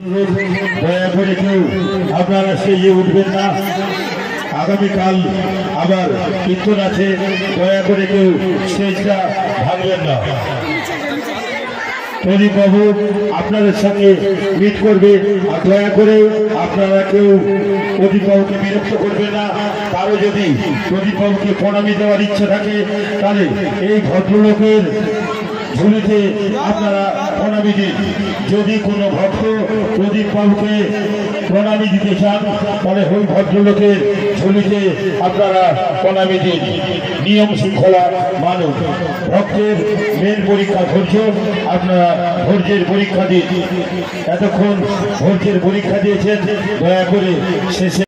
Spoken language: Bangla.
দয়া করে কেউ আপনারা স্টেজে উঠবেন না। আগামীকাল আবার কীর্তন আছে, দয়া করে কেউ স্টেজটা ভাঙবেন না। প্রদীপ বাবু আপনাদের সঙ্গে মিট করবে, আর দয়া করে আপনারা কেউ প্রদীপ বাবুকে বিরক্ত করবেন না। কারো যদি প্রদীপ বাবুকে প্রণামী দেওয়ার ইচ্ছা থাকে তাহলে এই ভদ্রলোকের ঝুলিতে আপনারা প্রণামী দিন। যদি কোনো ভক্ত প্রদীপ বাবুকে প্রণামী দিতে চান তাহলে ওই ভদ্রলোকের ঝুলিতে আপনারা প্রণামী দিন। নিয়ম শৃঙ্খলা মানুন। ভক্তের মেন পরীক্ষা ধৈর্য, আপনারা ধৈর্যের পরীক্ষা দিন। এতক্ষণ ধৈর্যের পরীক্ষা দিয়েছেন, দয়া করে শেষে